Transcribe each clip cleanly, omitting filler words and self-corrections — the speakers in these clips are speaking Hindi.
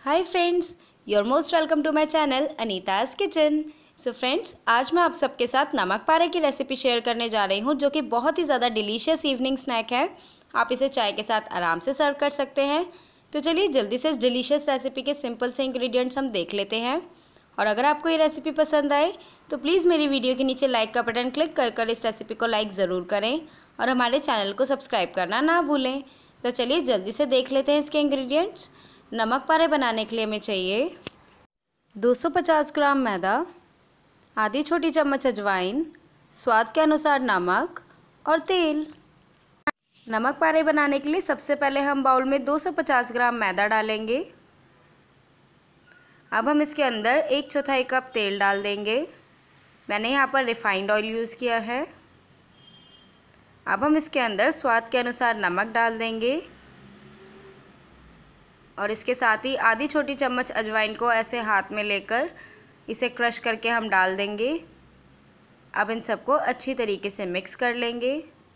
Hi friends, your most welcome to my channel Anita's kitchen. So friends, आज मैं आप सबके साथ नमक पारे की रेसिपी शेयर करने जा रही हूँ, जो कि बहुत ही ज़्यादा डिलीशियस इवनिंग स्नैक है। आप इसे चाय के साथ आराम से सर्व कर सकते हैं। तो चलिए जल्दी से इस डिलीशियस रेसिपी के सिंपल से इंग्रेडिएंट्स हम देख लेते हैं। और अगर आपको ये रेसिपी पसंद आए तो प्लीज़ मेरी वीडियो के नीचे लाइक का बटन क्लिक कर इस रेसिपी को लाइक ज़रूर करें और हमारे चैनल को सब्सक्राइब करना ना भूलें। तो चलिए जल्दी से देख लेते हैं इसके इंग्रेडिएंट्स। नमक पारे बनाने के लिए हमें चाहिए 250 ग्राम मैदा, आधी छोटी चम्मच अजवाइन, स्वाद के अनुसार नमक और तेल। नमक पारे बनाने के लिए सबसे पहले हम बाउल में 250 ग्राम मैदा डालेंगे। अब हम इसके अंदर 1/4 कप तेल डाल देंगे। मैंने यहाँ पर रिफाइंड ऑयल यूज़ किया है। अब हम इसके अंदर स्वाद के अनुसार नमक डाल देंगे और इसके साथ ही आधी छोटी चम्मच अजवाइन को ऐसे हाथ में लेकर इसे क्रश करके हम डाल देंगे। अब इन सबको अच्छी तरीके से मिक्स कर लेंगे।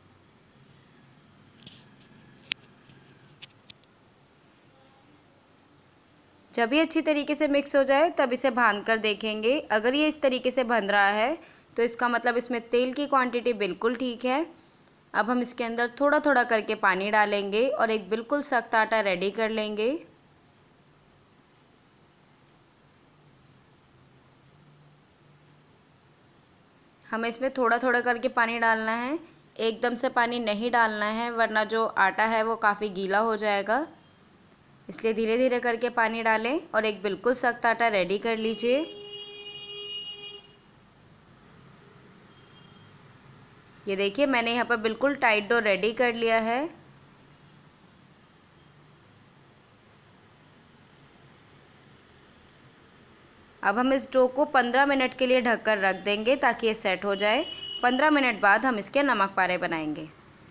जब ये अच्छी तरीके से मिक्स हो जाए तब इसे बांध कर देखेंगे। अगर ये इस तरीके से बंध रहा है तो इसका मतलब इसमें तेल की क्वांटिटी बिल्कुल ठीक है। अब हम इसके अंदर थोड़ा थोड़ा करके पानी डालेंगे और एक बिल्कुल सख्त आटा रेडी कर लेंगे। हमें इसमें थोड़ा थोड़ा करके पानी डालना है, एकदम से पानी नहीं डालना है, वरना जो आटा है वो काफ़ी गीला हो जाएगा। इसलिए धीरे धीरे करके पानी डालें और एक बिल्कुल सख्त आटा रेडी कर लीजिए। ये देखिए, मैंने यहाँ पर बिल्कुल टाइट डो रेडी कर लिया है। अब हम इस डो को 15 मिनट के लिए ढककर रख देंगे ताकि ये सेट हो जाए। 15 मिनट बाद हम इसके नमक पारे बनाएंगे।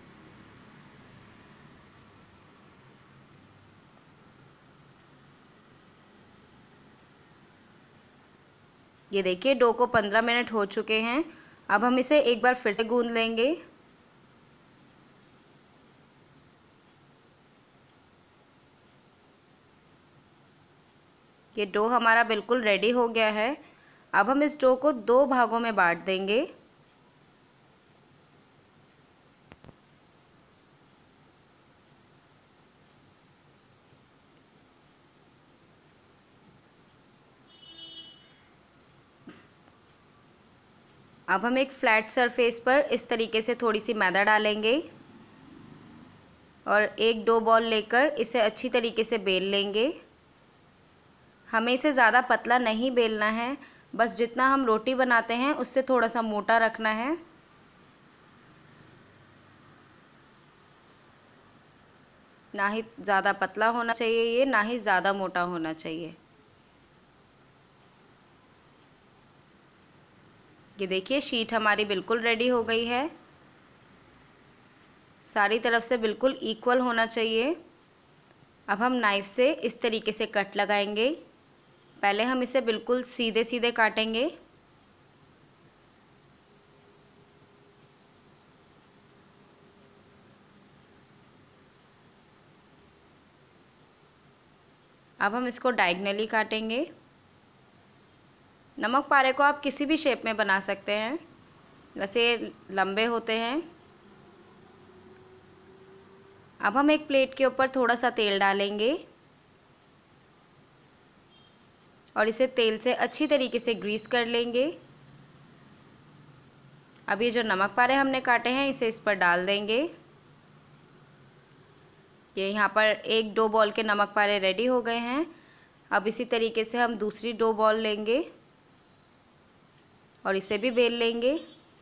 ये देखिए, डो को 15 मिनट हो चुके हैं। अब हम इसे एक बार फिर से गूंद लेंगे। ये डो हमारा बिल्कुल रेडी हो गया है। अब हम इस डो को 2 भागों में बांट देंगे। अब हम एक फ्लैट सरफेस पर इस तरीके से थोड़ी सी मैदा डालेंगे और एक डो बॉल लेकर इसे अच्छी तरीके से बेल लेंगे। हमें इसे ज़्यादा पतला नहीं बेलना है, बस जितना हम रोटी बनाते हैं उससे थोड़ा सा मोटा रखना है। ना ही ज़्यादा पतला होना चाहिए ये, ना ही ज़्यादा मोटा होना चाहिए। ये देखिए, शीट हमारी बिल्कुल रेडी हो गई है। सारी तरफ से बिल्कुल इक्वल होना चाहिए। अब हम नाइफ़ से इस तरीके से कट लगाएंगे। पहले हम इसे बिल्कुल सीधे सीधे काटेंगे। अब हम इसको डायगनली काटेंगे। नमक पारे को आप किसी भी शेप में बना सकते हैं, वैसे लंबे होते हैं। अब हम एक प्लेट के ऊपर थोड़ा सा तेल डालेंगे और इसे तेल से अच्छी तरीके से ग्रीस कर लेंगे। अब ये जो नमक पारे हमने काटे हैं इसे इस पर डाल देंगे। ये यहाँ पर एक डो बॉल के नमक पारे रेडी हो गए हैं। अब इसी तरीके से हम दूसरी डो बॉल लेंगे और इसे भी बेल लेंगे।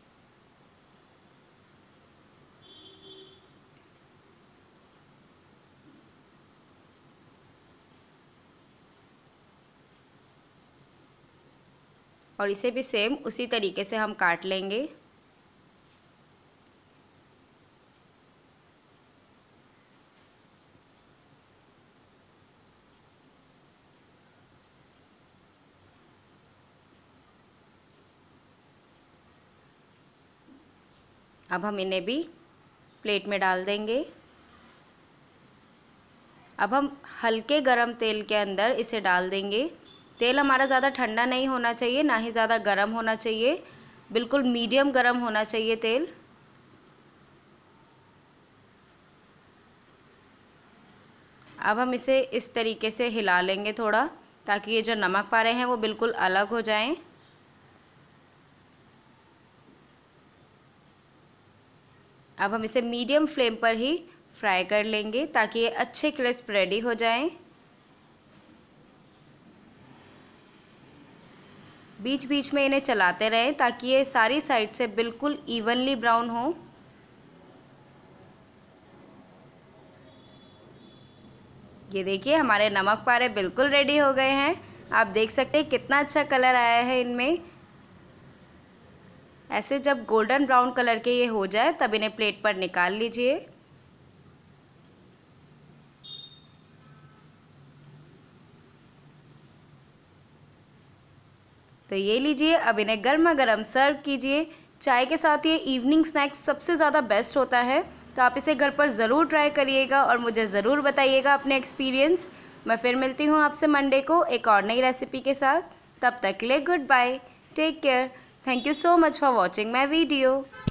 और इसे भी सेम उसी तरीके से हम काट लेंगे। अब हम इन्हें भी प्लेट में डाल देंगे। अब हम हल्के गरम तेल के अंदर इसे डाल देंगे। तेल हमारा ज़्यादा ठंडा नहीं होना चाहिए, ना ही ज़्यादा गरम होना चाहिए, बिल्कुल मीडियम गरम होना चाहिए तेल। अब हम इसे इस तरीके से हिला लेंगे थोड़ा, ताकि ये जो नमक पारे हैं वो बिल्कुल अलग हो जाएं। अब हम इसे मीडियम फ्लेम पर ही फ्राई कर लेंगे ताकि ये अच्छे क्रिस्प रेडी हो जाएं। बीच बीच में इन्हें चलाते रहें ताकि ये सारी साइड से बिल्कुल इवनली ब्राउन हो। ये देखिए हमारे नमक पारे बिल्कुल रेडी हो गए हैं। आप देख सकते हैं कितना अच्छा कलर आया है इनमें। ऐसे जब गोल्डन ब्राउन कलर के ये हो जाए तब इन्हें प्लेट पर निकाल लीजिए। तो ये लीजिए, अब इन्हें गर्मा गर्म सर्व कीजिए। चाय के साथ ये इवनिंग स्नैक्स सबसे ज़्यादा बेस्ट होता है। तो आप इसे घर पर ज़रूर ट्राई करिएगा और मुझे ज़रूर बताइएगा अपने एक्सपीरियंस। मैं फिर मिलती हूँ आपसे मंडे को एक और नई रेसिपी के साथ। तब तक के लिए good bye, take care, thank you so much for watching my video.